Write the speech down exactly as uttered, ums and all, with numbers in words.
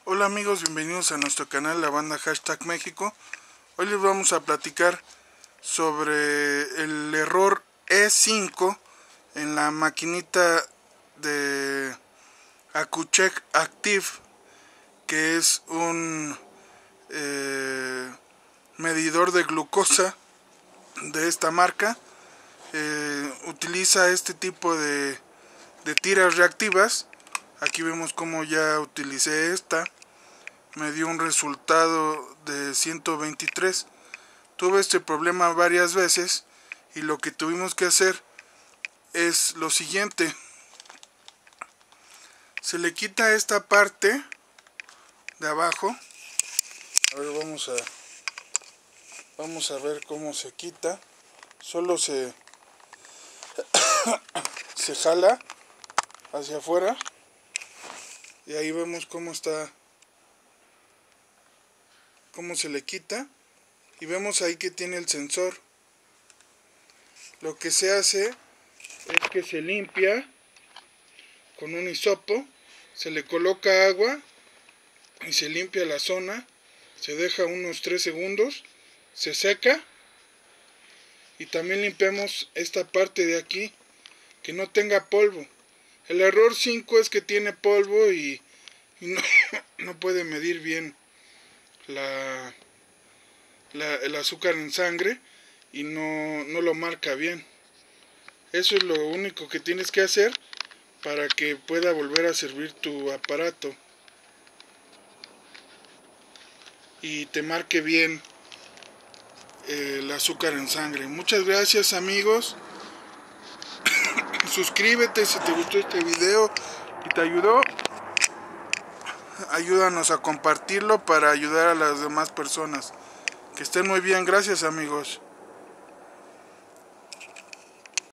Hola amigos, bienvenidos a nuestro canal La Banda Hashtag México. Hoy les vamos a platicar sobre el error E cinco en la maquinita de Accu-Chek Active, que es un eh, medidor de glucosa de esta marca. Eh, utiliza este tipo de, de tiras reactivas. Aquí vemos cómo ya utilicé esta. Me dio un resultado de ciento veintitrés. Tuve este problema varias veces y lo que tuvimos que hacer es lo siguiente. Se le quita esta parte de abajo. A ver, vamos a vamos a ver cómo se quita. Solo se se jala hacia afuera y ahí vemos cómo está, cómo se le quita, y vemos ahí que tiene el sensor. Lo que se hace es que se limpia con un hisopo, se le coloca agua y se limpia la zona, se deja unos tres segundos, se seca y también limpiamos esta parte de aquí que no tenga polvo. El error cinco es que tiene polvo y, y no, no puede medir bien la, la, el azúcar en sangre y no, no lo marca bien. Eso es lo único que tienes que hacer para que pueda volver a servir tu aparato y te marque bien eh, el azúcar en sangre. Muchas gracias amigos. Suscríbete si te gustó este video y te ayudó. Ayúdanos a compartirlo para ayudar a las demás personas. Que estén muy bien. Gracias amigos.